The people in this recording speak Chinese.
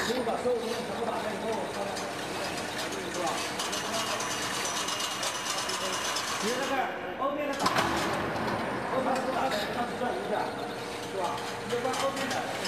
可以把所有东西全部打开以后，是吧？你看这儿欧面的打开，欧面的不打开，它只转一下，是吧？你就关欧面的。